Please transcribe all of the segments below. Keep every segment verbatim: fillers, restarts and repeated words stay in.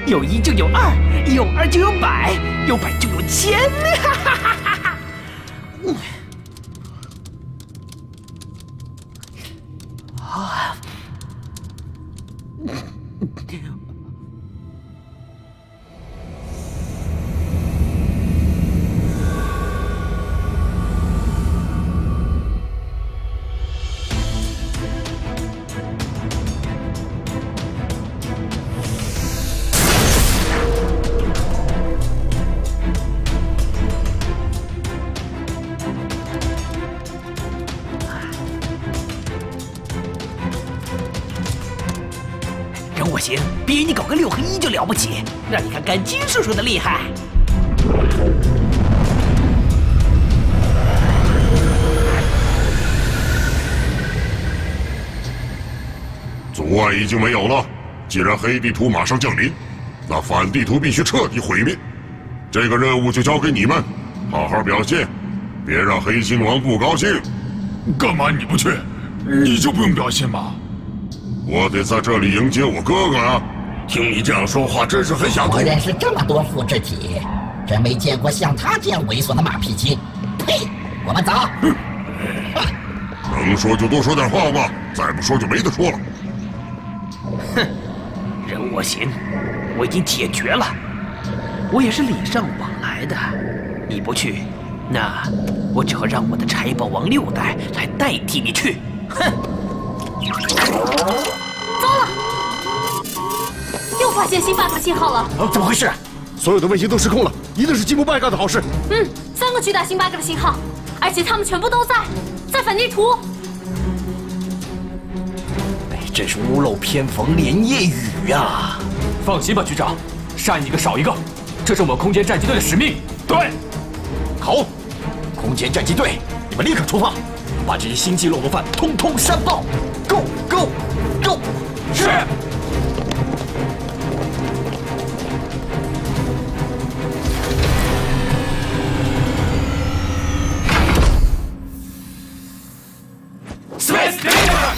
有一就有二，有二就有百，有百就有千。哈哈哈哈哈！啊！任我行，比你搞个六合一就了不起，让你看看金叔叔的厉害。 阻碍已经没有了，既然黑地图马上降临，那反地图必须彻底毁灭。这个任务就交给你们，好好表现，别让黑心王不高兴。 干嘛你不去？你就不用表现吗？ 我得在这里迎接我哥哥啊！ 听你这样说话，真是很想吐。 我认识这么多复制体，真没见过像他这样猥琐的马屁精。呸！我们走。 能说就多说点话吧，再不说就没得说了。 哼，任我行，我已经解决了。我也是礼尚往来的，你不去，那我只好让我的柴宝王六代来代替你去。哼！ 糟了！又发现新 bug 信号了。 啊，怎么回事？所有的卫星都失控了，一定是进步拜告的好事。 嗯，三个巨大新 bug 的信号，而且他们全部都在在反地图。 哎，真是屋漏偏逢连夜雨呀！ 放心吧，局长，杀一个少一个，这是我们空间战机队的使命。 对，好，空间战机队，你们立刻出发，把这些星际漏斗犯通通删爆！ Go go go！ 是。 Space Data。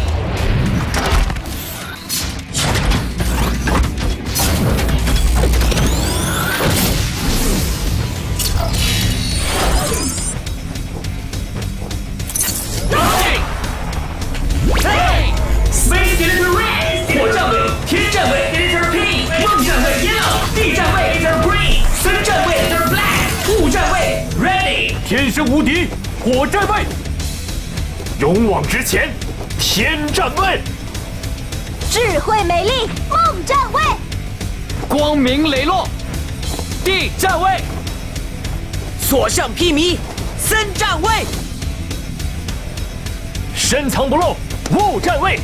火站位，天站位 ，Editor P； 梦站位 ，Yellow； 地站位 ，Editor Green； 森站位 ，Editor Black； 雾站位 ，Ready。 天生无敌，火站位；勇往直前，天站位； 智慧美丽，梦站位； 光明磊落，地站位； 所向披靡，森站位； 深藏不露，雾站位。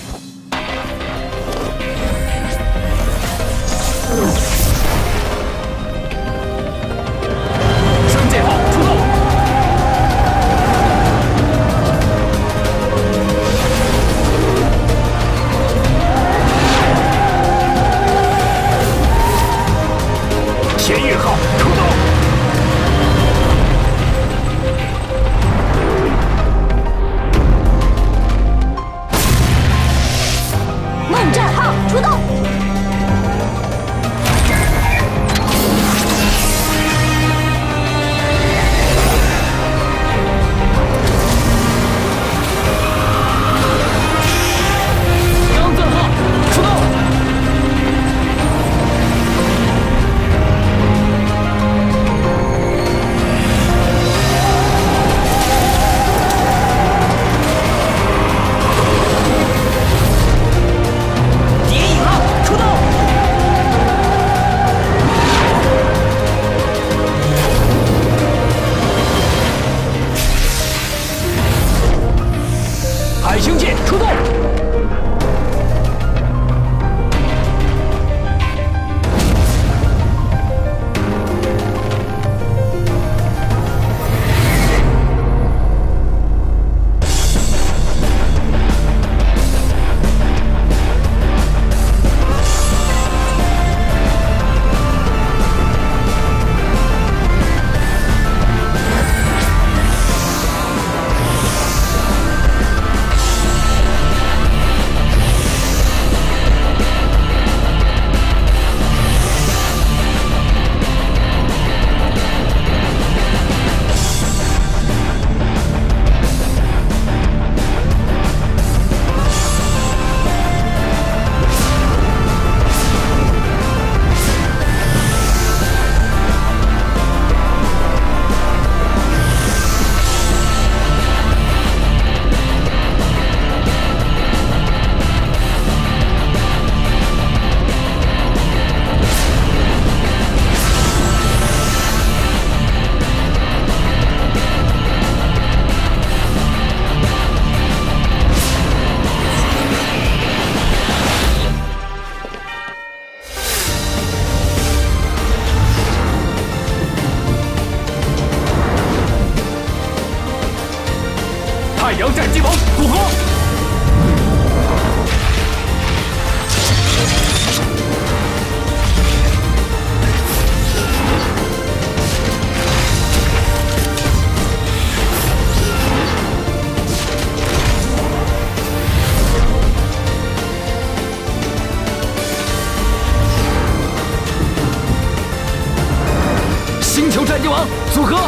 双箭炮出动！天运号出动！ 梦战号出动！ 击王组合。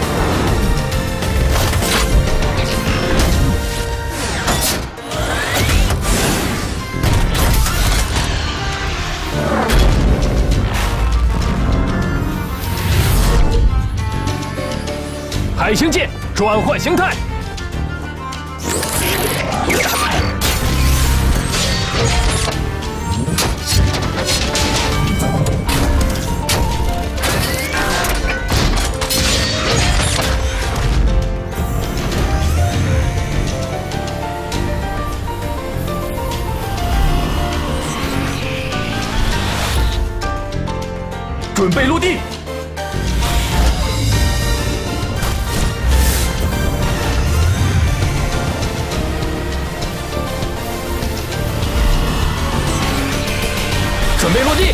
海星剑转换形态，准备落地。 准备落地，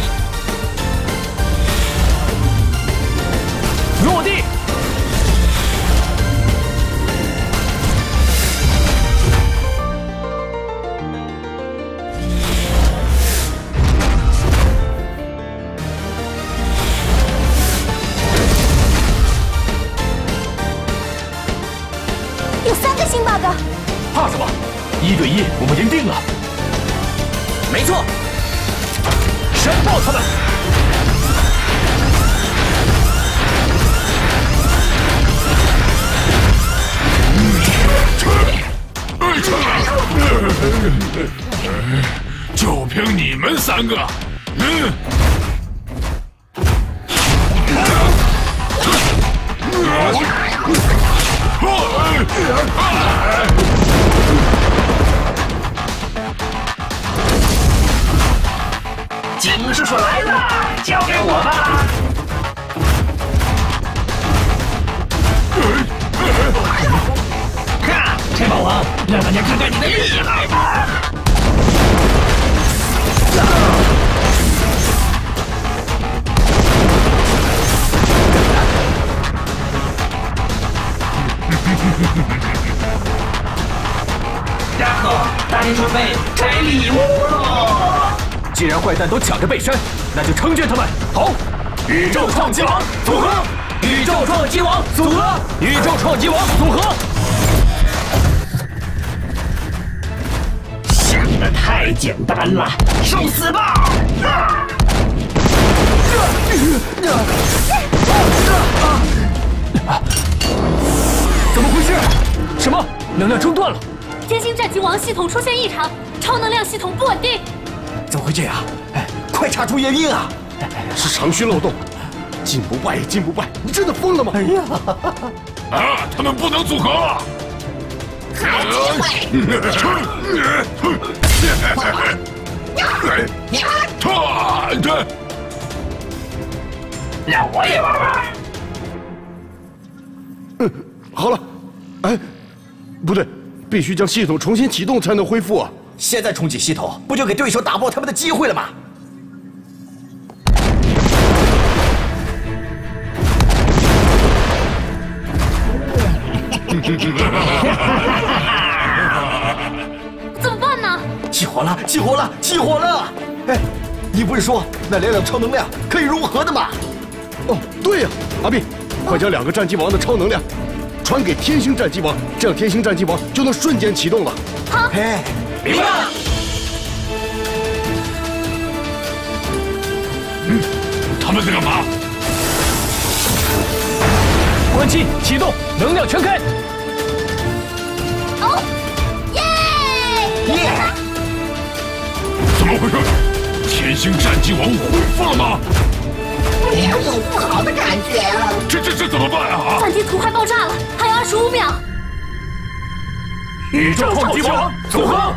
落地， 有三个新 bug， 怕什么？一对一，我们赢定了。 没错。 山爆他们！ 就凭你们三个，嗯。 景叔叔来了，交给我吧。看，柴宝王，让大家看看你的厉害吧！然后，大家准备拆礼物喽！ 既然坏蛋都抢着被删，那就成全他们。好，宇宙创击王组合，宇宙创击王组合，宇宙创击王组合。 想的太简单了，受死吧！ 怎么回事？什么？能量中断了？ 天星战机王系统出现异常，超能量系统不稳定。 怎么会这样？哎，快查出原因啊！ 是程序漏洞，进不败也进不败，你真的疯了吗？哎呀！ 啊，他们不能组合了！ 好机会！ 让我也玩玩。 嗯，好了，哎，不对，必须将系统重新启动才能恢复啊！ 现在重启系统，不就给对手打爆他们的机会了吗？ 怎么办呢？ 起火了！起火了！起火了！哎，你不是说那两种超能量可以融合的吗？ 哦，对呀，阿碧，快将两个战机王的超能量传给天星战机王，这样天星战机王就能瞬间启动了。 好。 嘿。 明白。 嗯，他们在干嘛？ 关机启动，能量全开。 哦，耶！ 耶！ 怎么回事？天星战机王恢复了吗？ 有不好的感觉。 这这这怎么办啊？ 暂停图快爆炸了，还有二十五秒。 宇宙创击王组合。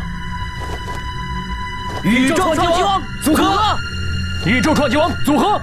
宇宙创击王组合，宇宙创击王组合。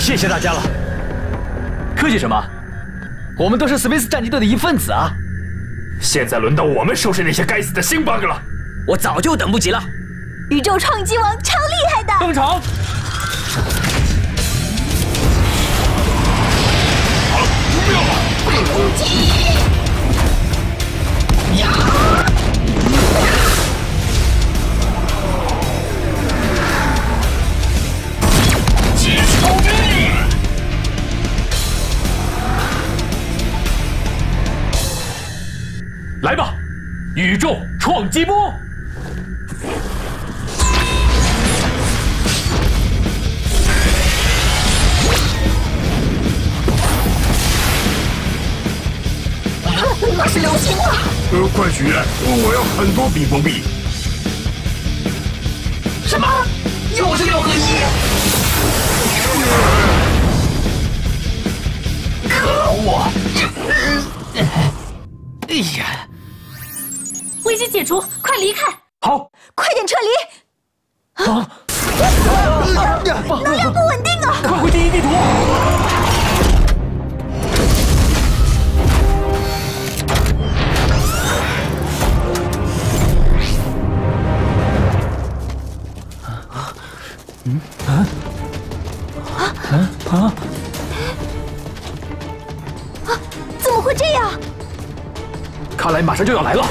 谢谢大家了。客气什么？我们都是 Space 战机队的一份子啊！现在轮到我们收拾那些该死的星 bug 了。 我早就等不及了。 宇宙创击王超厉害的！ 登场！ 不要！ 快攻击！呀！击超兵！ 来吧，宇宙创击波！ 那是流星啊！ 呃，快许愿，我要很多比佛币。 什么？又是六合一？可恶！ 哎呀！ 危机解除，快离开！ 好， 快点撤离！ 啊！ 能量不稳定啊！ 快回第一地图！嗯啊啊啊啊！ 啊！怎么会这样？ 看来马上就要来了。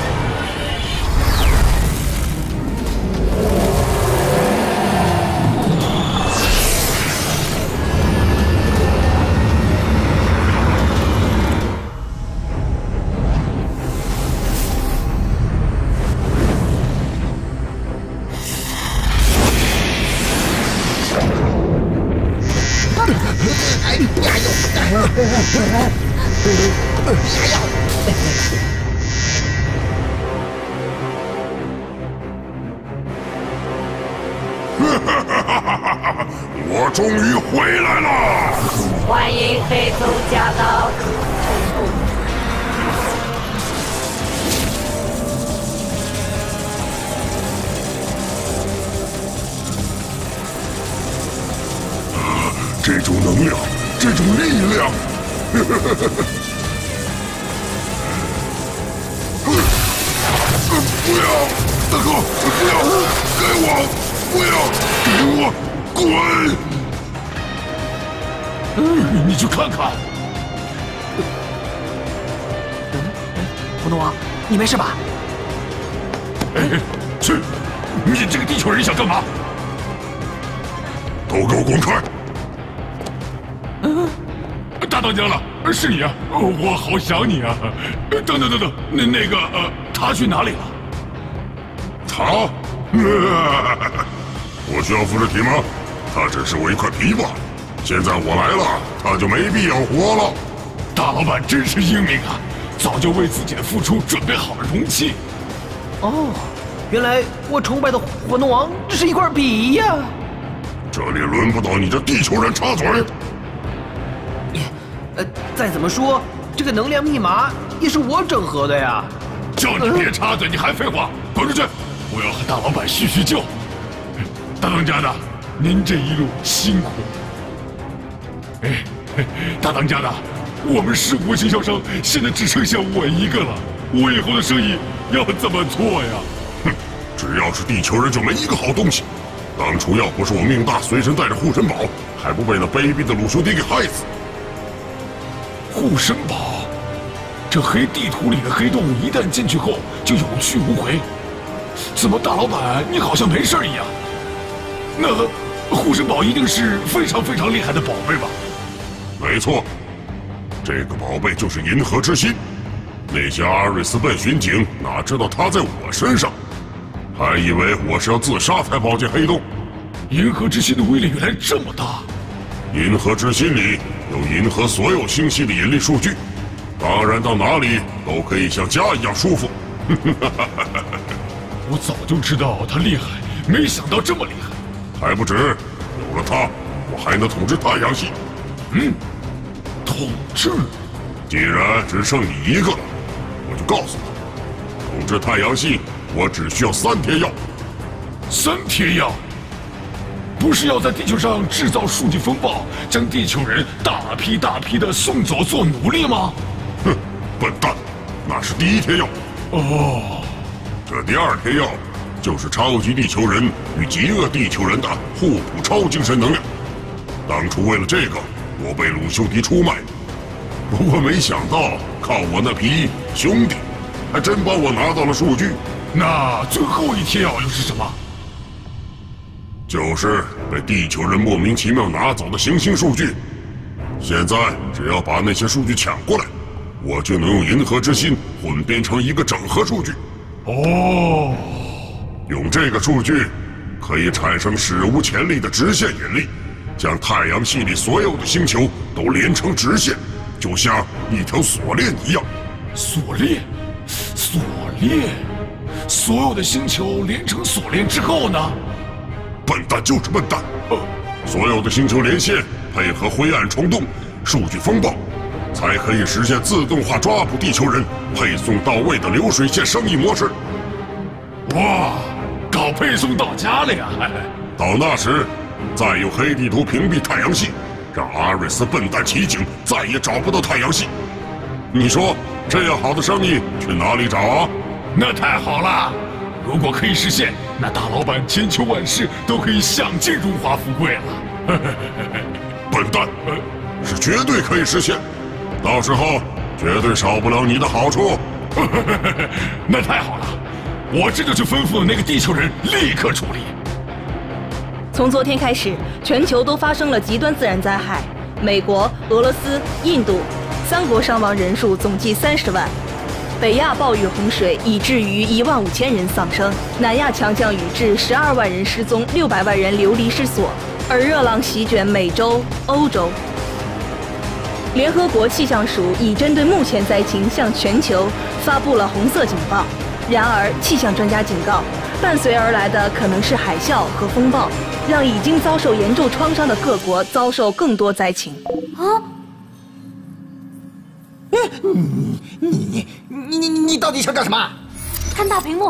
加油！加油！ 我终于回来了！ 欢迎黑松驾到！ 这种能量，这种力量，不要，大哥，不要，给我，不要，给我，滚！ 嗯，你去看看。 火龙王，你没事吧？ 哎，去！你这个地球人想干嘛？ 都给我滚开！ 嗯，大当家了，是你啊！我好想你啊！等等等等，那那个呃，他去哪里了？ 他？我需要复制体吗？他只是我一块皮吧。现在我来了，他就没必要活了。 大老板真是英明啊，早就为自己的付出准备好了容器。 哦，原来我崇拜的火龙王只是一块皮呀！ 这里轮不到你这地球人插嘴。 呃，再怎么说，这个能量密码也是我整合的呀。 叫你别插嘴，你还废话？滚出去！我要和大老板叙叙旧。大当家的，您这一路辛苦。哎，大当家的，我们十五个经销商现在只剩下我一个了，我以后的生意要怎么做呀？ 哼，只要是地球人就没一个好东西。当初要不是我命大，随身带着护身宝，还不被那卑鄙的鲁修迪给害死。 护身宝，这黑地图里的黑洞一旦进去后就有去无回。怎么，大老板你好像没事一样？那护身宝一定是非常非常厉害的宝贝吧？ 没错，这个宝贝就是银河之心。那些阿瑞斯笨巡警哪知道它在我身上，还以为我是要自杀才跑进黑洞。 银河之心的威力原来这么大。 银河之心里有银河所有星系的引力数据，当然到哪里都可以像家一样舒服。 我早就知道他厉害，没想到这么厉害。 还不止，有了它，我还能统治太阳系。 嗯，统治。 既然只剩你一个了，我就告诉你，统治太阳系，我只需要三贴药。 三贴药？不不是要在地球上制造数据风暴，将地球人大批大批的送走做奴隶吗？ 哼，笨蛋，那是第一天药。 哦， 这第二天药就是超级地球人与极恶地球人的互补超精神能量。当初为了这个，我被鲁修迪出卖，不过没想到靠我那批兄弟，还真帮我拿到了数据。 那最后一天药又是什么？ 就是被地球人莫名其妙拿走的行星数据。现在只要把那些数据抢过来，我就能用银河之心混编成一个整合数据。 哦， 用这个数据可以产生史无前例的直线引力，将太阳系里所有的星球都连成直线，就像一条锁链一样。 锁链，锁链，所有的星球连成锁链之后呢？ 笨蛋就是笨蛋。呃，所有的星球连线，配合灰暗虫洞、数据风暴，才可以实现自动化抓捕地球人、配送到位的流水线生意模式。 哇，搞配送到家了呀！ 到那时，再用黑地图屏蔽太阳系，让阿瑞斯笨蛋奇景再也找不到太阳系。你说这样好的生意去哪里找啊？ 那太好了！如果可以实现，那大老板千秋万世都可以享尽荣华富贵了。 笨蛋，是绝对可以实现，到时候绝对少不了你的好处。 那太好了，我这就去吩咐那个地球人立刻处理。 从昨天开始，全球都发生了极端自然灾害，美国、俄罗斯、印度三国伤亡人数总计三十万。北亚暴雨洪水已至于一万五千人丧生，南亚强降雨致十二万人失踪，六百万人流离失所，而热浪席卷美洲、欧洲。联合国气象署已针对目前灾情向全球发布了红色警报。然而，气象专家警告，伴随而来的可能是海啸和风暴，让已经遭受严重创伤的各国遭受更多灾情。 啊！ 你你你你你到底想干什么？ 看大屏幕。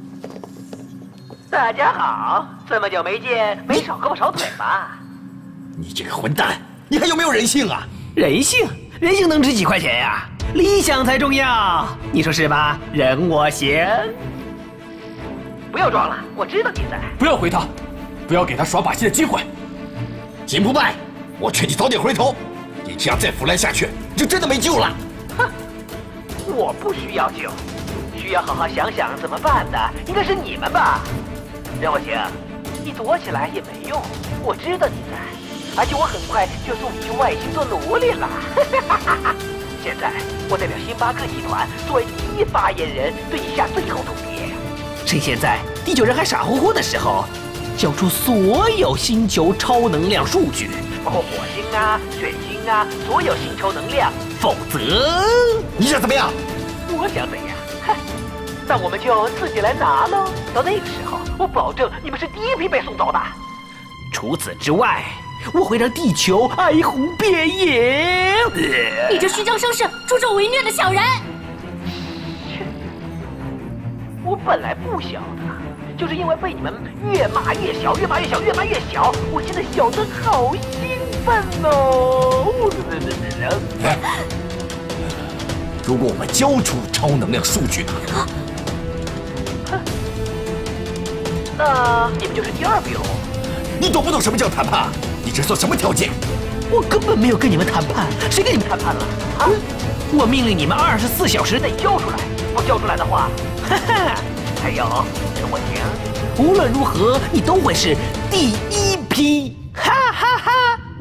大家好，这么久没见，没少胳膊少腿吧？ 你这个混蛋，你还有没有人性啊？ 人性，人性能值几块钱呀？理想才重要，你说是吧？任我行。不要装了，我知道你在。 不要回他，不要给他耍把戏的机会。 金不败，我劝你早点回头，你这样再腐烂下去，就真的没救了。 哼，我不需要救，需要好好想想怎么办的，应该是你们吧？任我行，你躲起来也没用，我知道你在，而且我很快就送你去外星做奴隶了。现在我代表星巴克集团作为第一发言人，对你下最后通牒：趁现在地球人还傻乎乎的时候，交出所有星球超能量数据，包括火星啊、水星啊，所有星球能量，否则你想怎么样？ 我想怎样？哼，那我们就自己来拿喽。到那个时候，我保证你们是第一批被送走的。除此之外，我会让地球哀鸿遍野。 你这虚张声势、助纣为虐的小人！ 我本来不小的，就是因为被你们越骂越小，越骂越小，越骂越小，我现在小得好兴奋哦！ 如果我们交出超能量数据呢？ 那你们就是第二批喽。 你懂不懂什么叫谈判？你这算什么条件？ 我根本没有跟你们谈判，谁跟你们谈判了？啊！我命令你们二十四小时内交出来，不交出来的话，哈哈！还有，任我行，无论如何你都会是第一批，哈哈哈！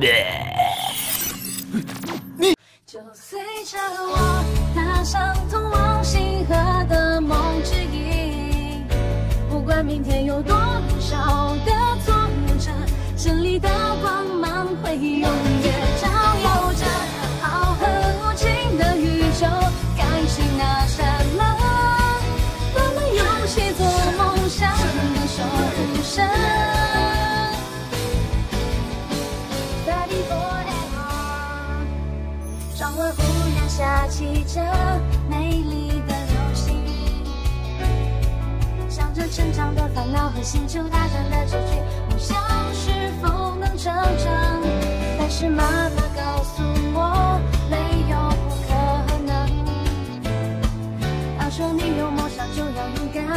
你就随着我踏上通往星河的梦之影，不管明天有多少的挫折，胜利的光芒会永远照耀着。浩瀚无尽的宇宙，该是那扇门，我们用协作梦想的守护神。Study forever， 窗外忽然下起着美丽的流星雨，想着成长的烦恼和星球大战的结局，梦想是否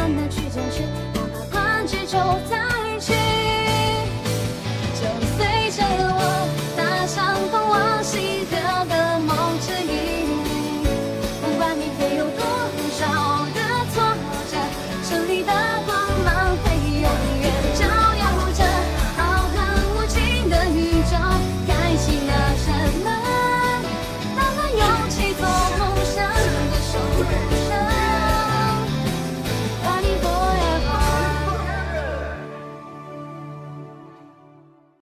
慢的去坚持，哪怕困局就在